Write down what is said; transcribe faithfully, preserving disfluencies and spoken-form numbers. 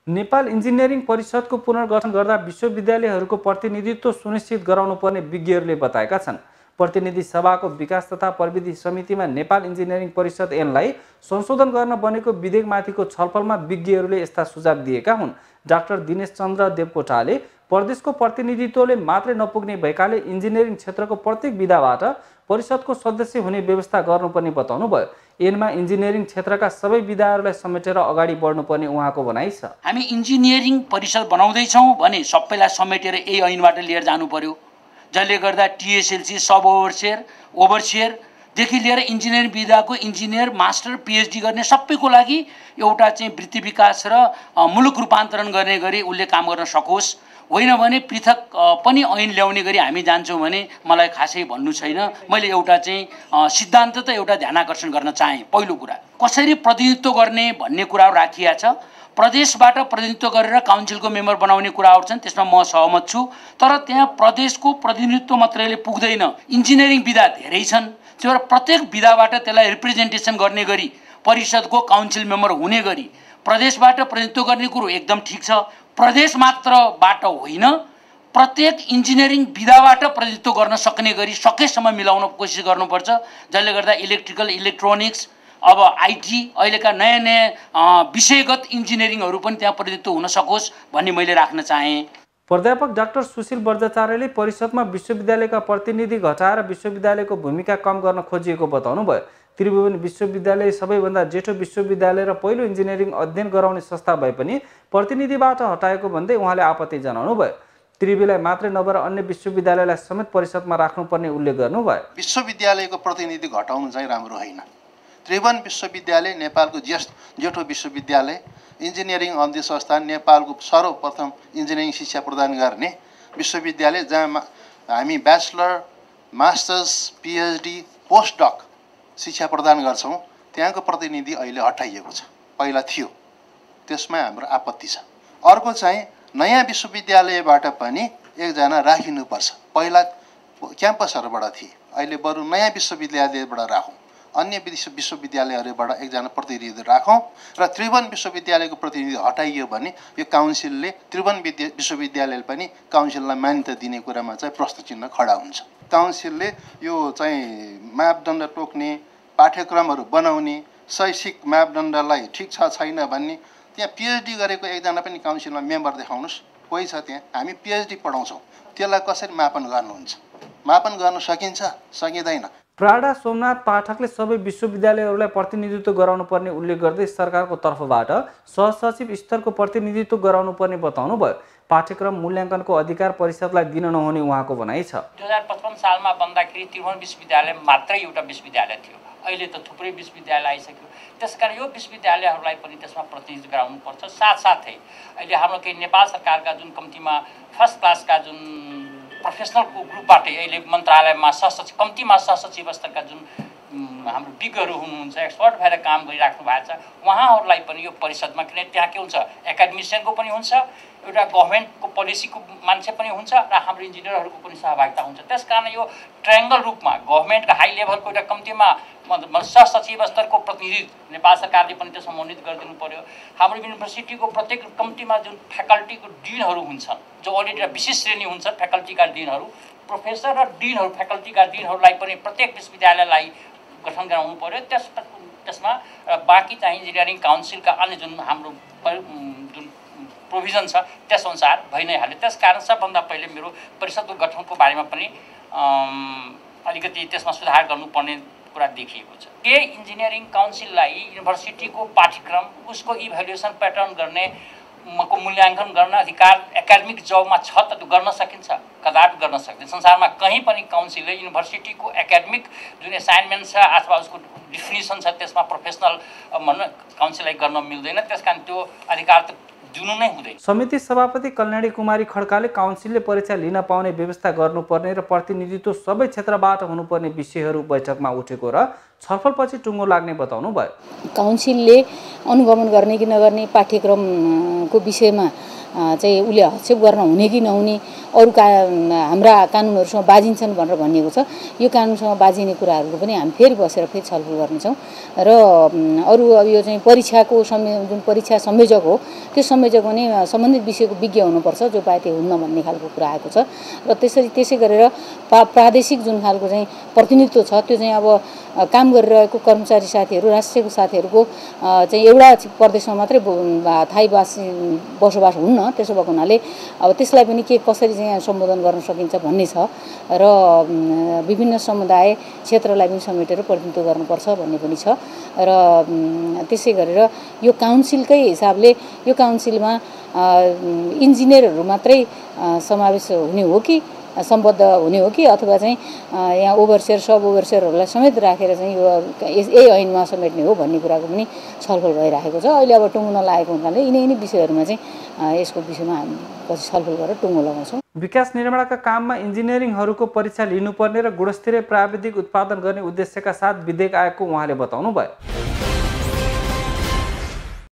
Nepal engineering परिषदको पुनर्गठन गर्दा विश्वविद्यालयहरूको प्रतिनिधित्व सुनिश्चित गराउनु पर्ने विज्ञहरूले बताएका छन्। प्रतिनिधि सभाको विकास तथा प्रविधि समितिमा नेपाल इन्जिनियरिङ परिषद ऐनलाई संशोधन गर्न बनेको विधेयकमाथिको छलफलमा विज्ञहरूले यस्ता सुझाव दिएका हुन्। डाक्टर दिनेश चन्द्र देवकोटाले प्रदेशको प्रतिनिधित्वले मात्रै नपुग्ने भएकाले इन्जिनियरिङ क्षेत्रको प्रत्येक विधाबाट परिषदको सदस्य हुने व्यवस्था गर्नुपर्ने बताउनुभयो। ऐनमा इन्जिनियरिङ क्षेत्रका सबै विधाहरूलाई समेटेर अगाडि बढ्नुपर्ने उहाँको भनाइ छ। हामी इन्जिनियरिङ परिषद बनाउँदैछौँ भने सबैलाई समेटेर यही ऐनबाट लिएर जानु पर्यो, जसले गर्दा टिएसएलसी सब ओभरसियर ओभरसियरदेखि लिएर इन्जिनियरिङ विधाको इन्जिनियर मास्टर पिएचडी गर्ने सबैको लागि एउटा चाहिँ वृत्ति विकास र मुलुक रूपान्तरण गर्ने गरी उसले काम गर्न सकोस्। होइन भने पृथक पनि ऐन ल्याउने गरी हामी जान्छौँ भने मलाई खासै भन्नु छैन। मैले एउटा चाहिँ सिद्धान्त त एउटा ध्यानाकर्षण गर्न चाहेँ। पहिलो कुरा कसरी प्रतिनिधित्व गर्ने भन्ने कुराहरू राखिया छ। प्रदेशबाट प्रतिनिधित्व गरेर काउन्सिलको मेम्बर बनाउने कुराहरू छन्, त्यसमा म सहमत छु। तर त्यहाँ प्रदेशको प्रतिनिधित्व मात्रैले पुग्दैन, इन्जिनियरिङ विधा धेरै छन्। त्यो भएर प्रत्येक विधाबाट त्यसलाई रिप्रेजेन्टेसन गर्ने गरी परिषदको काउन्सिल मेम्बर हुने गरी प्रदेशबाट प्रतिनिधित्व गर्ने कुरो एकदम ठिक छ। प्रदेश मात्रबाट होइन, प्रत्येक इन्जिनियरिङ विधाबाट प्रतिनिधित्व गर्न सक्ने गरी सकेसम्म मिलाउन कोसिस गर्नुपर्छ, जसले गर्दा इलेक्ट्रिकल इलेक्ट्रोनिक्स अब आइटी अहिलेका नयाँ नयाँ विषयगत इन्जिनियरिङहरू पनि त्यहाँ प्रतिनिधित्व हुन सकोस् भन्ने मैले राख्न चाहेँ। प्राध्यापक डाक्टर सुशील बर्जाचार्यले परिषदमा विश्वविद्यालयका प्रतिनिधि घटाएर विश्वविद्यालयको भूमिका कम गर्न खोजिएको बताउनुभयो। त्रिभुवन विश्वविद्यालय सबैभन्दा जेठो विश्वविद्यालय र पहिलो इन्जिनियरिङ अध्ययन गराउने संस्था भए पनि प्रतिनिधिबाट हटाएको भन्दै उहाँले आपत्ति जनाउनुभयो। त्रिभुवनलाई मात्रै नभएर अन्य विश्वविद्यालयलाई समेत परिषदमा राख्नुपर्ने उल्लेख गर्नुभयो। विश्वविद्यालयको प्रतिनिधि घटाउनु चाहिँ राम्रो होइन। त्रिभुवन विश्वविद्यालय नेपालको ज्येष्ठ जेठो विश्वविद्यालय, इन्जिनियरिङ अध्ययन संस्थान, नेपालको सर्वप्रथम इन्जिनियरिङ शिक्षा प्रदान गर्ने विश्वविद्यालय, जहाँ हामी ब्याचलर, मास्टर्स, पिएचडी, पोस्टडक शिक्षा प्रदान गर्छौँ। त्यहाँको प्रतिनिधि अहिले हटाइएको छ, पहिला थियो, त्यसमा हाम्रो आपत्ति छ। अर्को चाहिँ नयाँ विश्वविद्यालयबाट पनि एकजना राखिनुपर्छ। पहिला क्याम्पसहरूबाट थिए, अहिले बरु नयाँ विश्वविद्यालयबाट राखौँ, अन्य विश्व विश्वविद्यालयहरूबाट एकजना प्रतिनिधि राखौँ र त्रिभुवन विश्वविद्यालयको प्रतिनिधि हटाइयो भने यो काउन्सिलले त्रिभुवन विश्वविद्यालयले पनि काउन्सिललाई मान्यता दिने कुरामा चाहिँ प्रश्न चिन्ह खडा हुन्छ। काउन्सिलले यो चाहिँ मापदण्ड तोक्ने, पाठ्यक्रमहरू बनाउने, शैक्षिक मापदण्डलाई ठिक छ छैन भन्ने, त्यहाँ पिएचडी गरेको एकजना पनि काउन्सिलमा मेम्बर देखाउनुहोस्। कोही छ त्यहाँ, हामी पिएचडी पढाउँछौँ, त्यसलाई कसरी मापन गर्नुहुन्छ? मापन गर्न सकिन्छ, सकिँदैन। प्राडा सोमनाथ पाठकले सबै विश्वविद्यालयहरूलाई प्रतिनिधित्व गराउनु पर्ने उल्लेख गर्दै सरकारको तर्फबाट सहसचिव स्तरको प्रतिनिधित्व गराउनु पर्ने बताउनु भयो। पाठ्यक्रम मूल्याङ्कनको अधिकार परिषदलाई दिन नहुने उहाँको भनाइ छ। दुई हजार पचपन्न सालमा बन्दाखेरि त्रिभुवन विश्वविद्यालय मात्रै एउटा विश्वविद्यालय थियो, अहिले त थुप्रै विश्वविद्यालय आइसक्यो। त्यसकारण यो विश्वविद्यालयहरूलाई पनि त्यसमा प्रतिनिधित्व गराउनुपर्छ। साथसाथै अहिले हाम्रो केही नेपाल सरकारका जुन कम्तीमा फर्स्ट क्लासका जुन प्रोफेसनलको ग्रुपबाटै अहिले मन्त्रालयमा सहसचिव कम्तीमा सहसचिव स्तरका जुन हाम्रो विज्ञहरू हुनुहुन्छ, एक्सपर्ट भएर काम गरिराख्नु भएको छ, उहाँहरूलाई पनि यो परिषदमा, किन त्यहाँ के हुन्छ, एकाडेमिसियनको पनि हुन्छ, एउटा गभर्मेन्टको पोलिसीको मान्छे पनि हुन्छ र हाम्रो इन्जिनियरहरूको पनि सहभागिता हुन्छ। त्यस कारण यो ट्रायङ्गल रूपमा गभर्मेन्टको हाई लेभलको एउटा कम्तीमा सहसचिव स्तरको प्रतिनिधि नेपाल सरकारले पनि त्यसमा मनोनित गरिदिनु पर्यो। हाम्रो युनिभर्सिटीको प्रत्येक कम्तीमा जुन फ्याकल्टीको डिनहरू हुन्छन्, जो अलरेडी विशेष श्रेणी हुन्छ फ्याकल्टीका डिनहरू, प्रोफेसर र डिनहरू, फ्याकल्टीका डिनहरूलाई पनि प्रत्येक विश्वविद्यालयलाई गठन गराउनु पर्यो। त्यस त्यसमा बाँकी चाहिँ इन्जिनियरिङ काउन्सिलका अन्य जुन हाम्रो जुन प्रोभिजन छ त्यसअनुसार भइ नै हाल्यो। त्यस कारण सबभन्दा पहिले मेरो परिषदको गठनको बारेमा पनि अलिकति त्यसमा सुधार गर्नुपर्ने कुरा देखिएको छ। के इन्जिनियरिङ काउन्सिललाई युनिभर्सिटीको पाठ्यक्रम, उसको इभ्यालुएसन प्याटर्न गर्ने को मूल्याङ्कन गर्न अधिकार एकाडेमिक जबमा छ त त्यो गर्न सकिन्छ, कदापि गर्न सक्दैन। संसारमा कहीँ पनि काउन्सिलले युनिभर्सिटीको एकाडेमिक जुन एसाइनमेन्ट छ अथवा उसको डिफिनिसन छ त्यसमा प्रोफेसनल भन्न काउन्सिललाई गर्न मिल्दैन। त्यस कारण त्यो अधिकार त दिनु नै हुँदैन। समिति सभापति कल्याणी कुमारी खड्काले काउन्सिलले परीक्षा लिन पाउने व्यवस्था गर्नुपर्ने र प्रतिनिधित्व सबै क्षेत्रबाट हुनुपर्ने विषयहरू बैठकमा उठेको र छलफलपछि टुङ्गो लाग्ने बताउनु भयो। काउन्सिलले अनुगमन गर्ने कि नगर्ने पाठ्यक्रमको विषयमा चाहिँ उसले हस्तक्षेप गर्न हुने कि नहुने, अरू का हाम्रा कानुनहरूसँग बाजिन्छन् भनेर भनिएको छ। यो कानुनसँग बाजिने कुराहरूको पनि हामी फेरि बसेर फेरि छलफल गर्नेछौँ र अरू अब यो चाहिँ परीक्षाको संयो जुन परीक्षा संयोजक हो त्यो संयोजक पनि सम्बन्धित विषयको विज्ञ हुनुपर्छ, जो पाए त्यो हुन्न भन्ने खालको कुरा आएको छ। र त्यसरी त्यसै गरेर पा प्रादेशिक जुन खालको चाहिँ प्रतिनिधित्व छ त्यो चाहिँ अब काम गरिरहेको कर्मचारी साथीहरू, राष्ट्रियको साथीहरूको चाहिँ एउटा प्रदेशमा मात्रै थाईवासी बसोबास हुन्न। त्यसो भएको हुनाले अब त्यसलाई पनि के कसरी चाहिँ सम्बोधन गर्न सकिन्छ भन्ने छ र विभिन्न समुदाय क्षेत्रलाई पनि समेटेर प्रतिनिधित्व गर्नुपर्छ भन्ने पनि छ। र त्यसै गरेर यो काउन्सिलकै हिसाबले यो काउन्सिलमा इन्जिनियरहरू मात्रै समावेश हुने हो कि सम्बद्ध हुने हो कि अथवा चाहिँ यहाँ ओभरसियर सब ओभरसियरहरूलाई समेत राखेर चाहिँ यो यही ऐनमा समेट्ने हो भन्ने कुराको पनि छलफल भइरहेको छ। अहिले अब टुङ्गो नलागेको हुनाले यिनै यिनै विषयहरूमा चाहिँ यसको विषयमा हामी पछि छलफल गरेर टुङ्गो लगाउँछौँ। विकास निर्माणका काममा इन्जिनियरिङहरूको परीक्षा लिनुपर्ने र गुणस्तरीय प्राविधिक उत्पादन गर्ने उद्देश्यका साथ विधेयक आएको उहाँले बताउनु भयो।